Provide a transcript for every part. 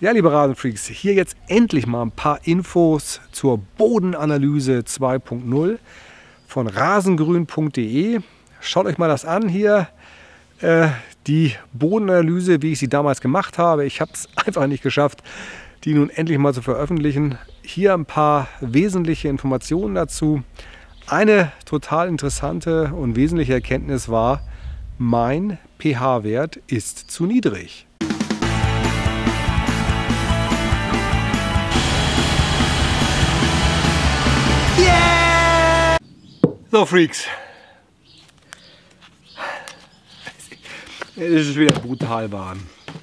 Ja, liebe Rasenfreaks, hier jetzt endlich mal ein paar Infos zur Bodenanalyse 2.0 von rasengrün.de. Schaut euch mal das an hier, die Bodenanalyse, wie ich sie damals gemacht habe. Ich habe es einfach nicht geschafft, die nun endlich mal zu veröffentlichen. Hier ein paar wesentliche Informationen dazu. Eine total interessante und wesentliche Erkenntnis war, mein pH-Wert ist zu niedrig. Yeah! So, Freaks. Es ist wieder brutal warm.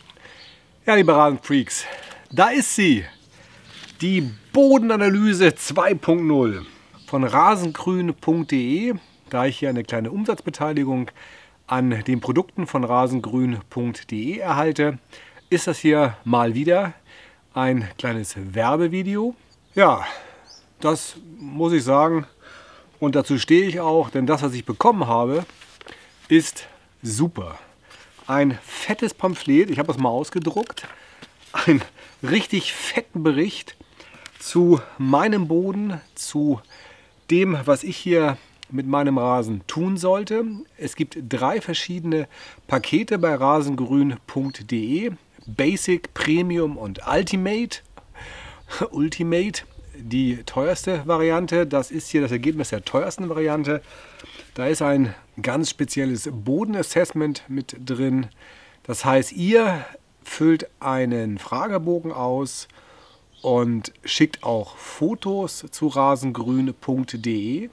Ja, liebe Rasenfreaks, da ist sie. Die Bodenanalyse 2.0 von rasengrün.de. Da ich hier eine kleine Umsatzbeteiligung an den Produkten von rasengrün.de erhalte, ist das hier mal wieder ein kleines Werbevideo. Ja, das muss ich sagen und dazu stehe ich auch, denn das, was ich bekommen habe, ist super. Ein fettes Pamphlet, ich habe das mal ausgedruckt, einen richtig fetten Bericht zu meinem Boden, zu dem, was ich hier mit meinem Rasen tun sollte. Es gibt 3 verschiedene Pakete bei rasengrün.de. Basic, Premium und Ultimate. Ultimate, die teuerste Variante. Das ist hier das Ergebnis der teuersten Variante. Da ist ein ganz spezielles Bodenassessment mit drin. Das heißt, ihr füllt einen Fragebogen aus und schickt auch Fotos zu rasengrün.de.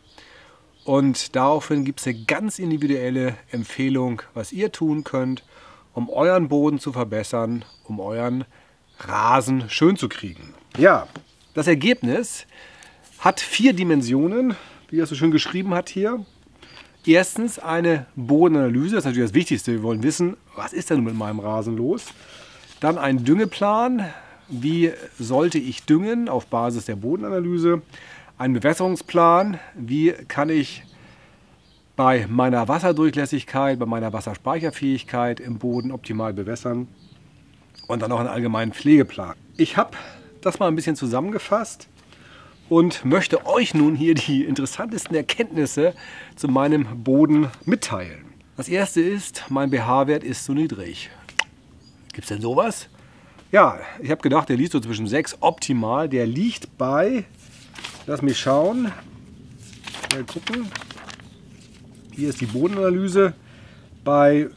Und daraufhin gibt es eine ganz individuelle Empfehlung, was ihr tun könnt, um euren Boden zu verbessern, um euren Rasen schön zu kriegen. Ja, das Ergebnis hat 4 Dimensionen, wie er so schön geschrieben hat hier. Erstens eine Bodenanalyse, das ist natürlich das Wichtigste. Wir wollen wissen, was ist denn mit meinem Rasen los? Dann ein Düngeplan, wie sollte ich düngen auf Basis der Bodenanalyse? Ein Bewässerungsplan, wie kann ich bei meiner Wasserdurchlässigkeit, bei meiner Wasserspeicherfähigkeit im Boden optimal bewässern und dann noch einen allgemeinen Pflegeplan. Ich habe das mal ein bisschen zusammengefasst und möchte euch nun hier die interessantesten Erkenntnisse zu meinem Boden mitteilen. Das erste ist, mein pH-Wert ist zu niedrig. Gibt es denn sowas? Ja, ich habe gedacht, der liegt so zwischen 6 optimal. Der liegt bei, lass mich schauen, mal gucken. Hier ist die Bodenanalyse bei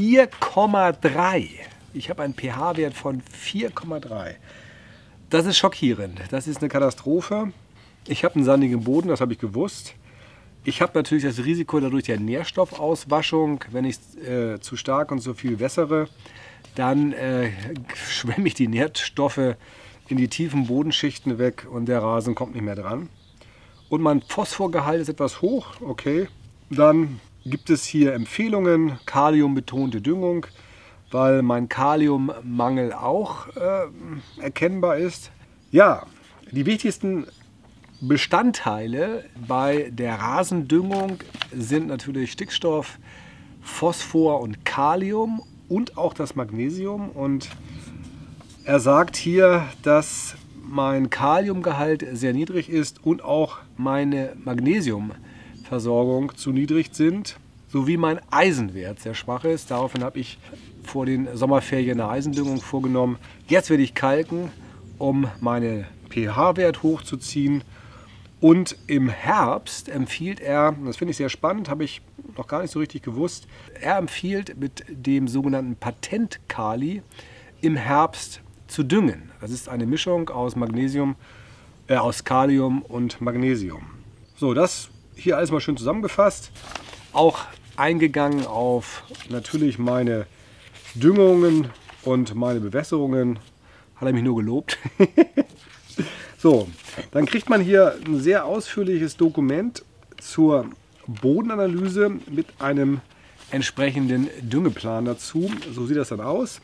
4,3. Ich habe einen pH-Wert von 4,3. Das ist schockierend. Das ist eine Katastrophe. Ich habe einen sandigen Boden, das habe ich gewusst. Ich habe natürlich das Risiko dadurch der Nährstoffauswaschung. Wenn ich zu stark und zu viel wässere, dann schwemme ich die Nährstoffe in die tiefen Bodenschichten weg und der Rasen kommt nicht mehr dran. Und mein Phosphorgehalt ist etwas hoch, okay. Dann gibt es hier Empfehlungen, kaliumbetonte Düngung, weil mein Kaliummangel auch erkennbar ist. Ja, die wichtigsten Bestandteile bei der Rasendüngung sind natürlich Stickstoff, Phosphor und Kalium und auch das Magnesium. Und er sagt hier, dass mein Kaliumgehalt sehr niedrig ist und auch meine Magnesiumversorgung zu niedrig sind, sowie mein Eisenwert sehr schwach ist. Daraufhin habe ich vor den Sommerferien eine Eisendüngung vorgenommen. Jetzt werde ich kalken, um meinen pH-Wert hochzuziehen. Und im Herbst empfiehlt er, das finde ich sehr spannend, habe ich noch gar nicht so richtig gewusst, er empfiehlt mit dem sogenannten Patent-Kali im Herbst zu düngen. Das ist eine Mischung aus aus Kalium und Magnesium. So, das hier alles mal schön zusammengefasst. Auch eingegangen auf natürlich meine Düngungen und meine Bewässerungen. Hat er mich nur gelobt. So, dann kriegt man hier ein sehr ausführliches Dokument zur Bodenanalyse mit einem entsprechenden Düngeplan dazu. So sieht das dann aus.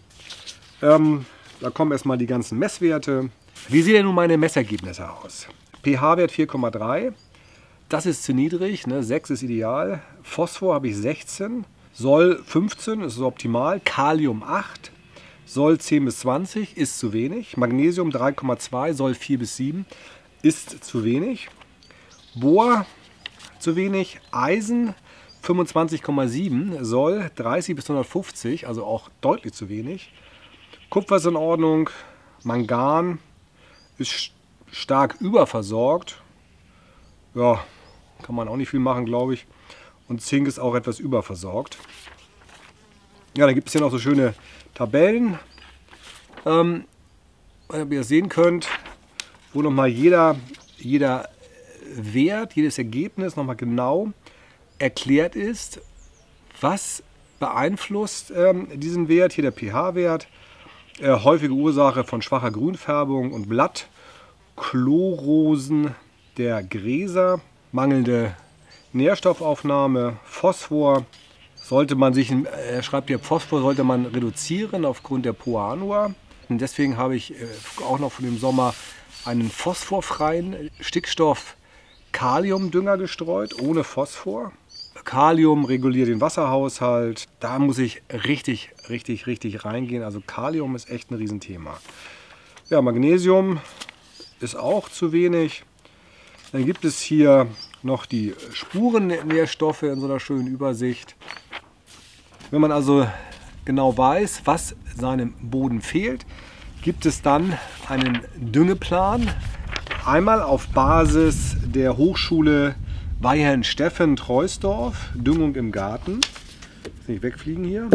Da kommen erstmal die ganzen Messwerte. Wie sehen denn nun meine Messergebnisse aus? pH-Wert 4,3. Das ist zu niedrig, ne? 6 ist ideal. Phosphor habe ich 16. Soll 15, das ist optimal. Kalium 8. soll 10 bis 20, ist zu wenig. Magnesium 3,2, soll 4 bis 7, ist zu wenig. Bohr zu wenig. Eisen 25,7, soll 30 bis 150, also auch deutlich zu wenig. Kupfer ist in Ordnung. Mangan ist stark überversorgt. Ja, kann man auch nicht viel machen, glaube ich. Und Zink ist auch etwas überversorgt. Ja, dann gibt es hier noch so schöne Tabellen, wie ihr sehen könnt, wo nochmal jeder Wert, jedes Ergebnis nochmal genau erklärt ist, was beeinflusst diesen Wert. Hier der pH-Wert, häufige Ursache von schwacher Grünfärbung und Blattchlorosen der Gräser, mangelnde Nährstoffaufnahme, Phosphor. Sollte man sich, er schreibt hier, Phosphor sollte man reduzieren aufgrund der Poa-Annua. Und deswegen habe ich auch noch von dem Sommer einen phosphorfreien Stickstoff-Kaliumdünger gestreut, ohne Phosphor. Kalium reguliert den Wasserhaushalt. Da muss ich richtig reingehen. Also Kalium ist echt ein Riesenthema. Ja, Magnesium ist auch zu wenig. Dann gibt es hier noch die Spurennährstoffe in so einer schönen Übersicht. Wenn man also genau weiß, was seinem Boden fehlt, gibt es dann einen Düngeplan. Einmal auf Basis der Hochschule Weihenstephan-Troisdorf, Düngung im Garten. Jetzt nicht wegfliegen hier.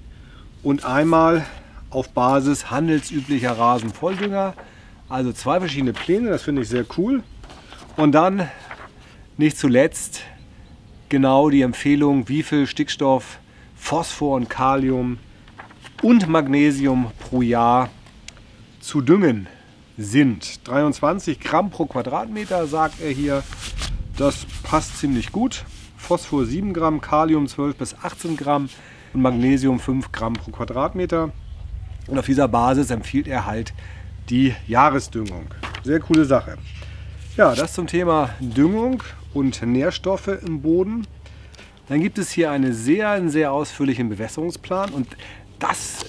Und einmal auf Basis handelsüblicher Rasenvolldünger. Also zwei verschiedene Pläne, das finde ich sehr cool. Und dann nicht zuletzt genau die Empfehlung, wie viel Stickstoff, Phosphor und Kalium und Magnesium pro Jahr zu düngen sind. 23 Gramm pro Quadratmeter, sagt er hier. Das passt ziemlich gut. Phosphor 7 Gramm, Kalium 12 bis 18 Gramm und Magnesium 5 Gramm pro Quadratmeter. Und auf dieser Basis empfiehlt er halt die Jahresdüngung. Sehr coole Sache. Ja, das zum Thema Düngung und Nährstoffe im Boden. Dann gibt es hier einen sehr ausführlichen Bewässerungsplan und das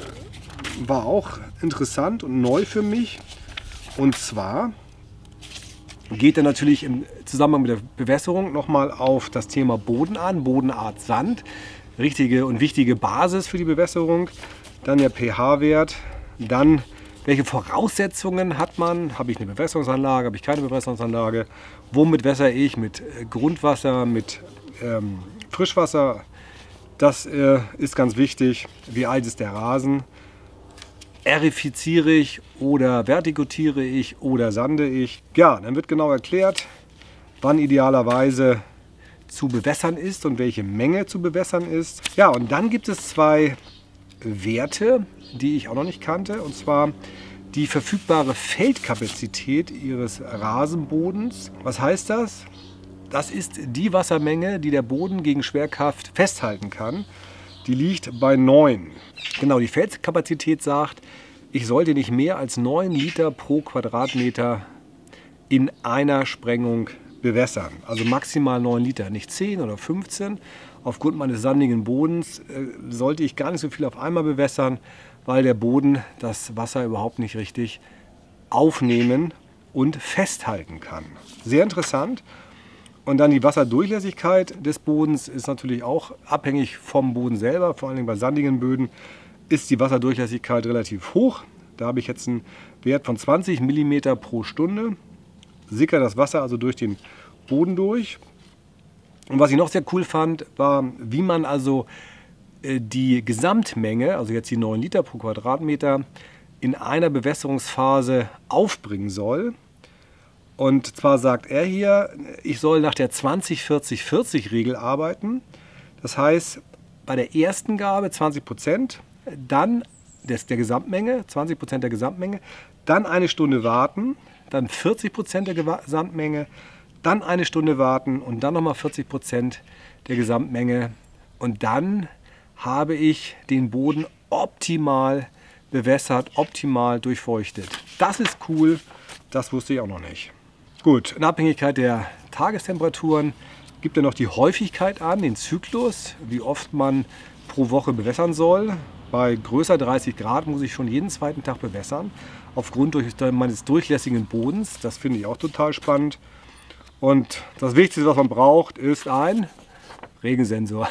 war auch interessant und neu für mich. Und zwar geht er natürlich im Zusammenhang mit der Bewässerung nochmal auf das Thema Boden an, Bodenart Sand, richtige und wichtige Basis für die Bewässerung. Dann der pH-Wert, dann welche Voraussetzungen hat man? Habe ich eine Bewässerungsanlage, habe ich keine Bewässerungsanlage? Womit wässere ich? Mit Grundwasser, mit Frischwasser? Das ist ganz wichtig. Wie alt ist der Rasen? Erifiziere ich oder vertikutiere ich oder sande ich? Ja, dann wird genau erklärt, wann idealerweise zu bewässern ist und welche Menge zu bewässern ist. Ja, und dann gibt es zwei Werte, die ich auch noch nicht kannte, und zwar die verfügbare Feldkapazität Ihres Rasenbodens. Was heißt das? Das ist die Wassermenge, die der Boden gegen Schwerkraft festhalten kann. Die liegt bei 9. Genau, die Feldkapazität sagt, ich sollte nicht mehr als 9 Liter pro Quadratmeter in einer Sprengung bewässern. Also maximal 9 Liter, nicht 10 oder 15. Aufgrund meines sandigen Bodens sollte ich gar nicht so viel auf einmal bewässern, weil der Boden das Wasser überhaupt nicht richtig aufnehmen und festhalten kann. Sehr interessant. Und dann die Wasserdurchlässigkeit des Bodens ist natürlich auch abhängig vom Boden selber. Vor allem bei sandigen Böden ist die Wasserdurchlässigkeit relativ hoch. Da habe ich jetzt einen Wert von 20 mm pro Stunde. Sickert das Wasser also durch den Boden durch. Und was ich noch sehr cool fand, war, wie man also die Gesamtmenge, also jetzt die 9 Liter pro Quadratmeter, in einer Bewässerungsphase aufbringen soll. Und zwar sagt er hier, ich soll nach der 20-40-40-Regel arbeiten. Das heißt, bei der ersten Gabe 20%, dann der Gesamtmenge, 20% der Gesamtmenge, dann eine Stunde warten, dann 40% der Gesamtmenge, dann eine Stunde warten und dann nochmal 40% der Gesamtmenge. Und dann habe ich den Boden optimal bewässert, optimal durchfeuchtet. Das ist cool, das wusste ich auch noch nicht. Gut, in Abhängigkeit der Tagestemperaturen gibt er noch die Häufigkeit an, den Zyklus, wie oft man pro Woche bewässern soll. Bei größer 30 Grad muss ich schon jeden zweiten Tag bewässern, aufgrund meines durchlässigen Bodens. Das finde ich auch total spannend. Und das Wichtigste, was man braucht, ist ein Regensensor.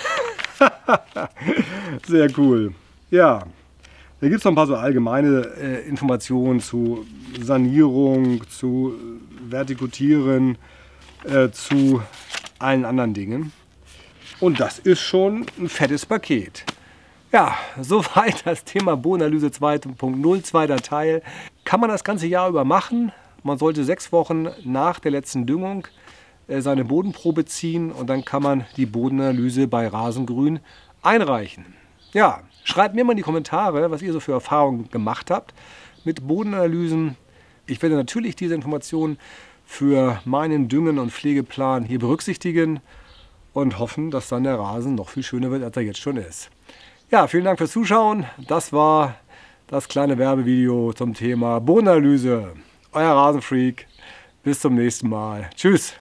Sehr cool. Ja, da gibt es noch ein paar so allgemeine Informationen zu Sanierung, zu Vertikutieren, zu allen anderen Dingen. Und das ist schon ein fettes Paket. Ja, soweit das Thema Bodenanalyse 2.0, zweiter Teil. Kann man das ganze Jahr über machen. Man sollte 6 Wochen nach der letzten Düngung seine Bodenprobe ziehen und dann kann man die Bodenanalyse bei Rasengrün einreichen. Ja, schreibt mir mal in die Kommentare, was ihr so für Erfahrungen gemacht habt mit Bodenanalysen. Ich werde natürlich diese Informationen für meinen Düngen- und Pflegeplan hier berücksichtigen und hoffen, dass dann der Rasen noch viel schöner wird, als er jetzt schon ist. Ja, vielen Dank fürs Zuschauen. Das war das kleine Werbevideo zum Thema Bodenanalyse. Euer Rasenfreak. Bis zum nächsten Mal. Tschüss.